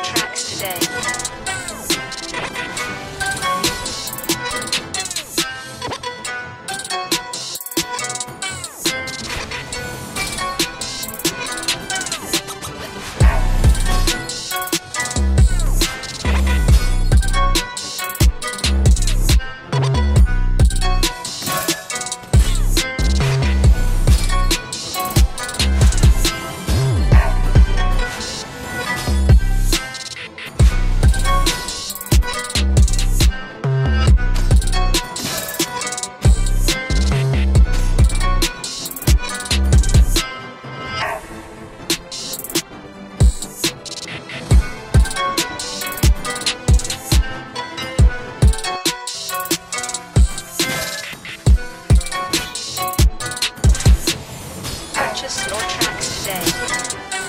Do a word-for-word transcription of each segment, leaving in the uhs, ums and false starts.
tracks today. Purchase your tracks today.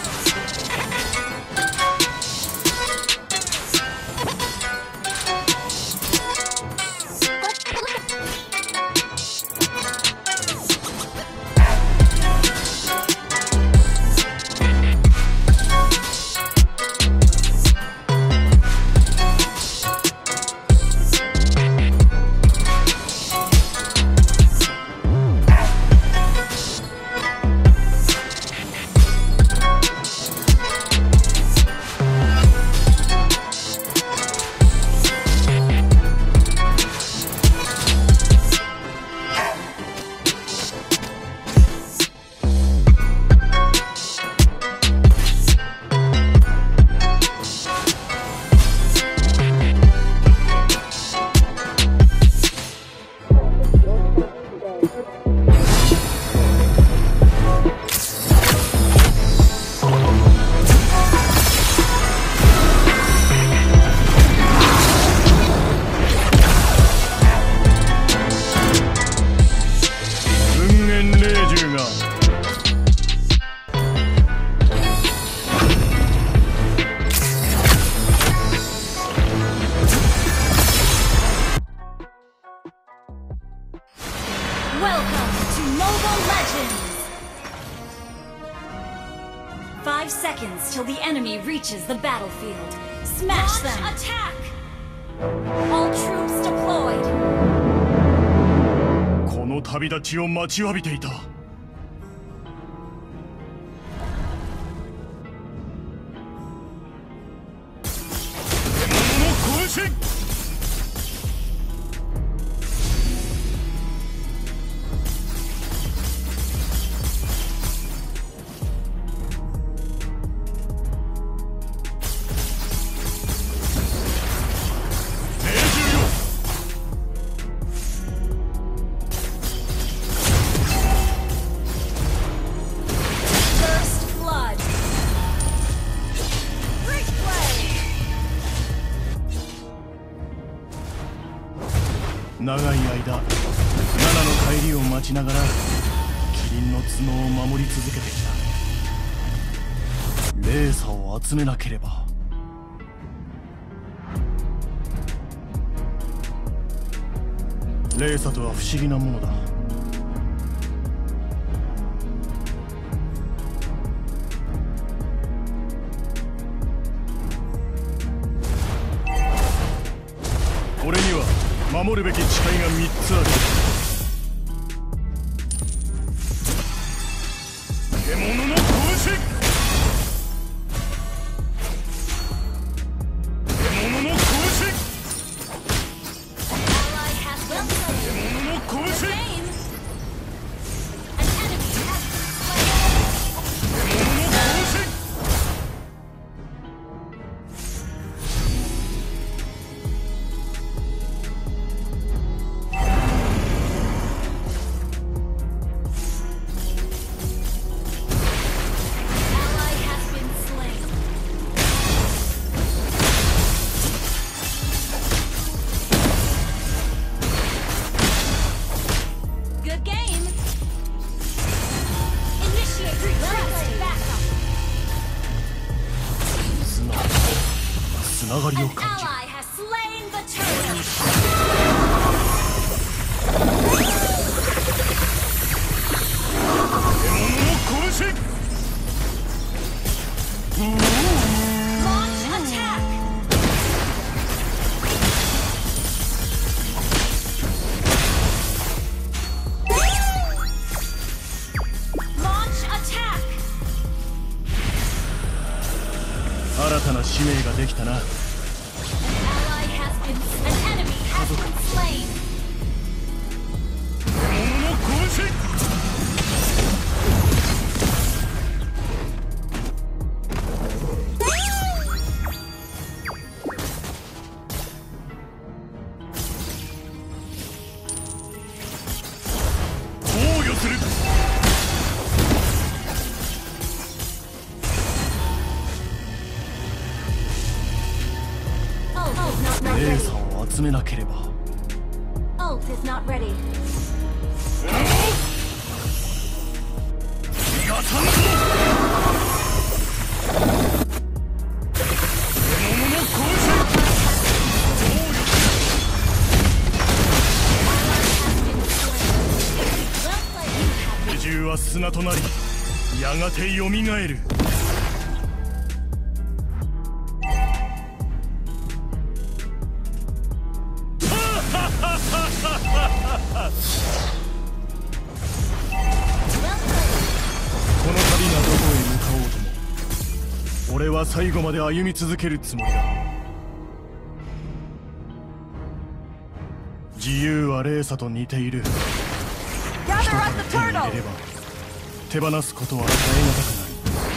Welcome to Mobile Legends! Five seconds till the enemy reaches the battlefield. Smash them! Attack! All troops deployed! この旅立ちを待ちわびていた。獣の拳！長い間、ナナの帰りを待ちながらキリンの角を守り続けてきた。レーサを集めなければ。レーサとは不思議なものだ。俺には守るべき誓いがみっつある。獣の拳！獣の拳！獣の拳！つながりを感じる。獣の拳！ な使命ができたな。 An ally has been an enemy has been slain. 獣の拳。防御する。 レーサーを集めなければ。 Ult is not ready. 逃がさんぞ。獣の拳。比重は砂となり、やがてよみがえる。 この旅がどこへ向かおうとも、俺は最後まで歩み続けるつもりだ。自由はレーサと似ている。人から手に入れれば手放すことは耐え難くなる。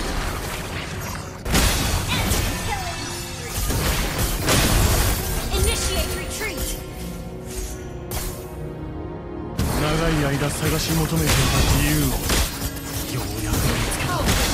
長い間探し求めていた自由をようやく見つけた。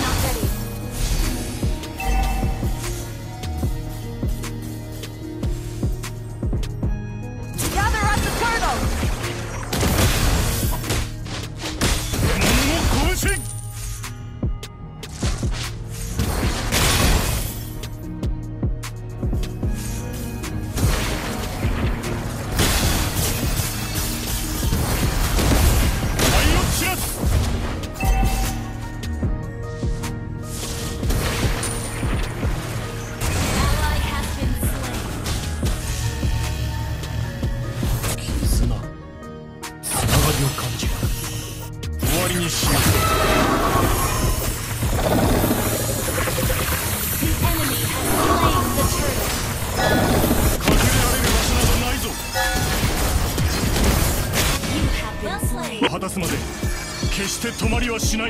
果たすまで決して止まりはしない。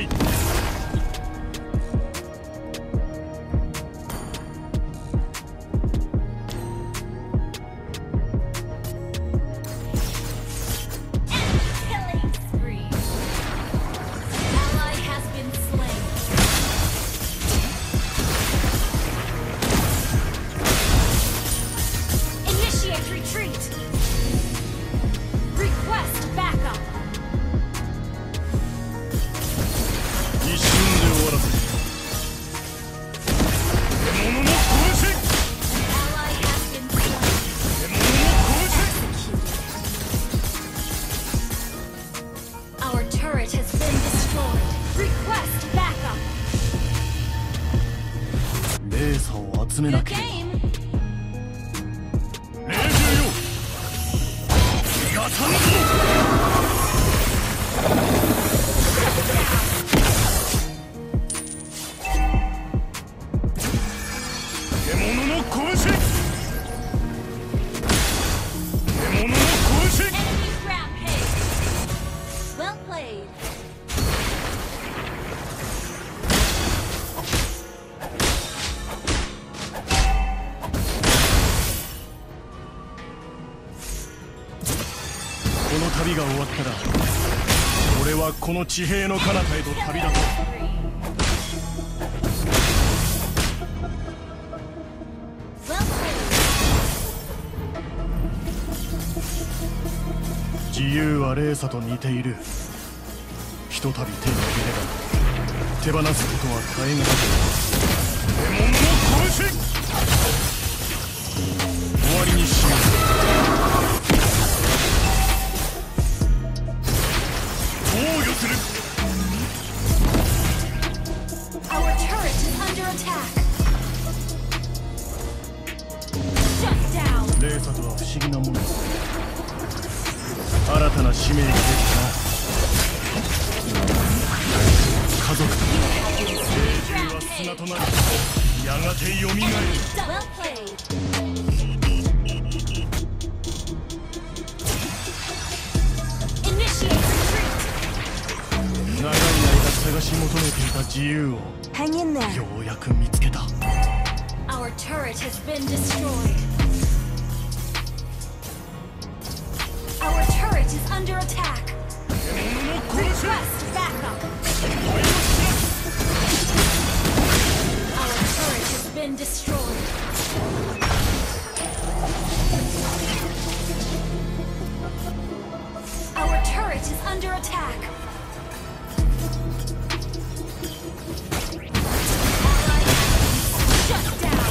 レーサーを集めなければ。霊獣よ、逃がさんぞ。獣の拳。獣の拳。 Well played. この旅が終わったら、俺はこの地平の彼方へと旅立つ。自由はレーサと似ている。ひとたび手に入れれば手放すことは耐え難い。獣の拳。終わりにしよう。 防御する。 Our turret is under attack. Shut down. レーサとは不思議なもの。新たな使命ができたな。数族英雄は砂となりやがてよみがえる。 Well played. Initiate retreat. 長い間探し求めていた自由を Hang in there. ようやく見つけた。 Our turret has been destroyed. Our turret is under attack. Request backup. Our turret has been destroyed. Our turret is under attack. Shut down.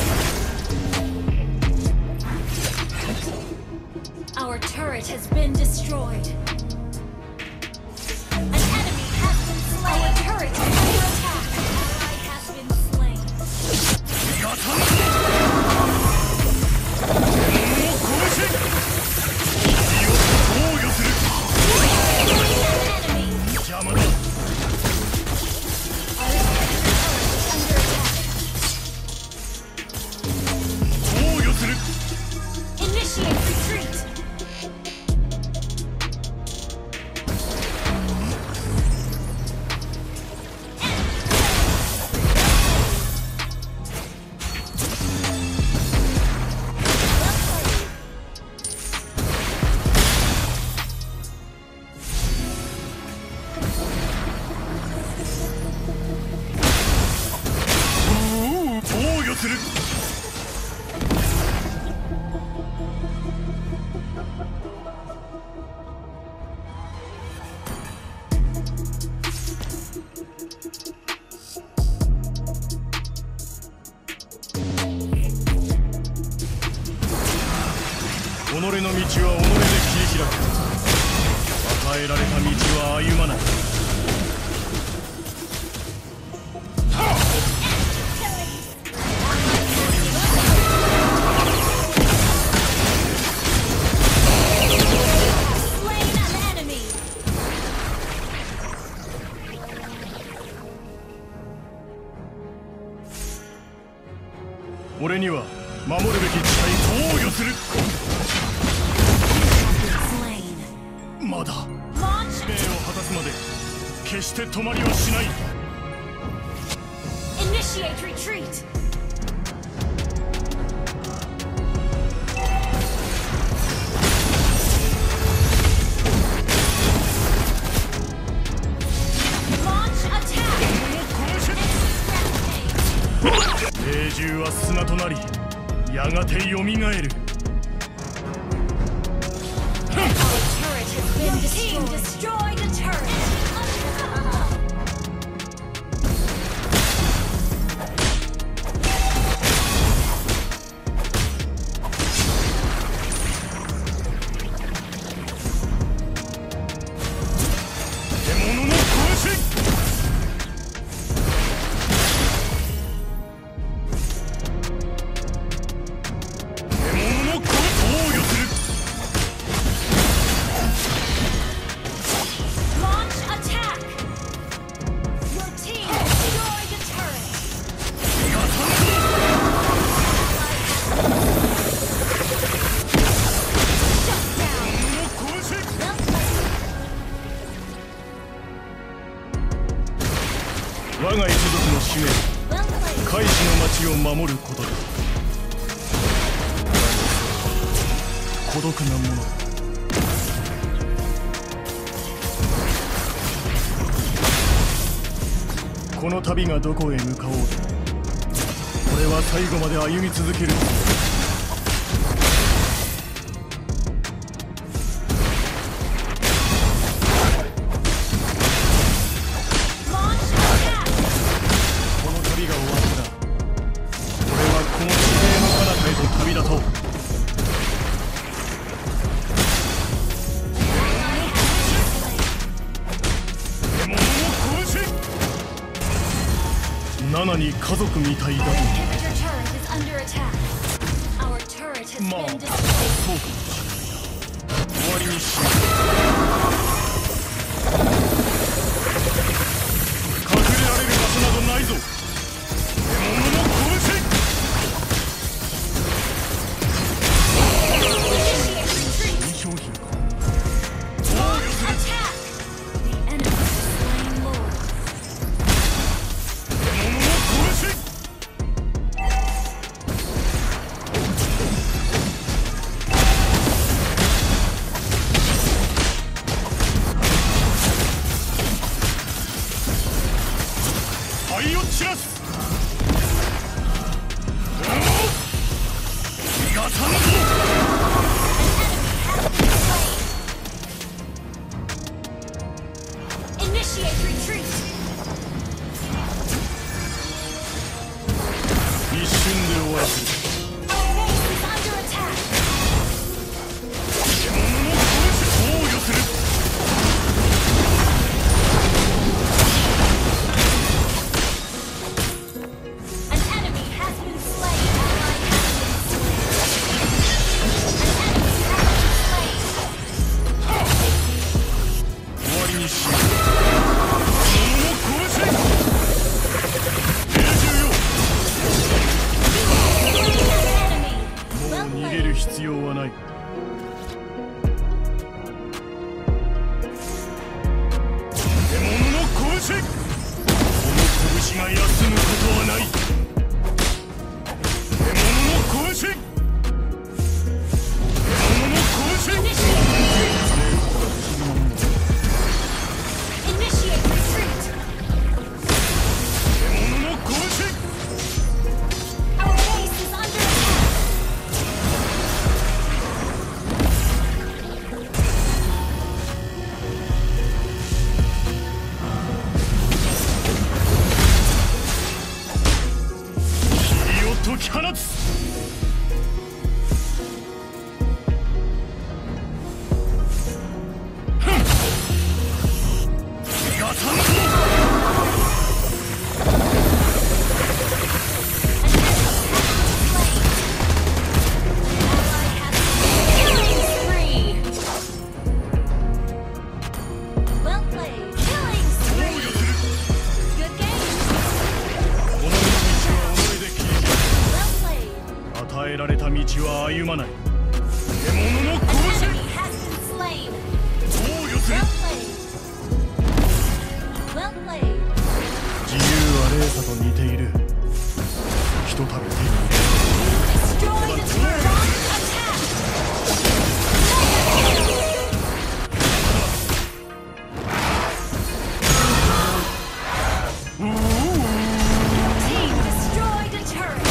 Our turret has been destroyed. An enemy has been slain. Our turret is under attack. An ally has been slain. Enemy. 邪魔だ。 Our turret is under attack. 防御する。 Initiate retreat. 己の道は己で切り開く。与えられた道は歩まない。 Slain an enemy. 俺には守るべき地帯防御する。 Slain. まだ Launch. 使命を果たすまで決して止まりはしない。 Initiate retreat. Launch attack. Rampage. 霊獣は砂となりやがてよみがえる。 Our turret has been destroyed. Team destroyed a turret. Launch attack. Your team destroyed a turret. Shut down. Well played. 我が一族の使命、 Well played. 海士の町を守ることだ。孤独なものだ。この旅がどこへ向かおうと、俺は最後まで歩み続ける。 Launch attack. この旅が終わったら、俺はこの地平の彼方へと旅立とう。 ナナに家族みたいだと。 Our inhibitor turret is under attack. Our turret has まあ、 been そう destroyed. かもしれないな。終わりにしよう。隠れられさんぞ。 Initiate retreat. 一瞬で終わらせる。 Our base is under attack. 獣の拳防御する。 An enemy has been slain. Ally has been slain. An enemy has been slain. 終わりにしよう。獣の拳。命中よ。 Slain an enemy. もう Well 逃げる played. 必要はない。獣の拳。この拳が休むことはない。獣の拳。獣の拳。 Initiate retreat. 獣の拳。 Our base is under attack. 火を解き放つ。 逃がさんぞ。 Killing spree. Well played. Killing 防 spree. 御する。 Good game. この道は己で切り開 Well played. く。与えられた道は歩まない。獣の An 拳。 enemy has been slain. 防御する。 Well played. Well played. 自由は霊さと似ている。ひとたび手に入れ Destroy the turret. Attack. Team destroyed a turret.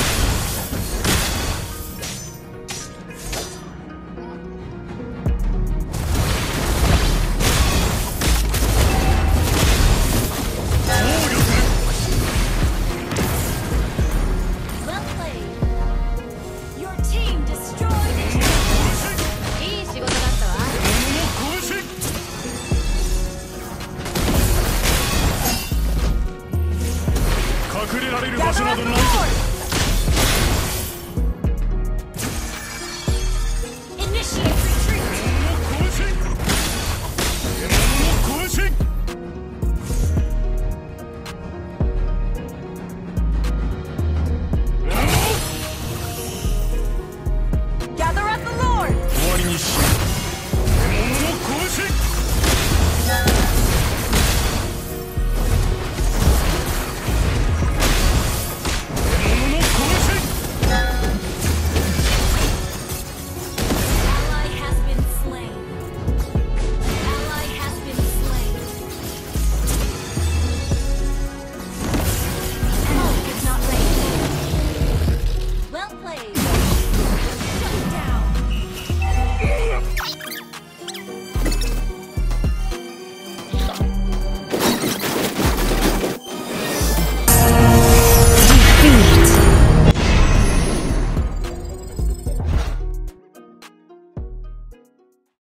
Well played. Your team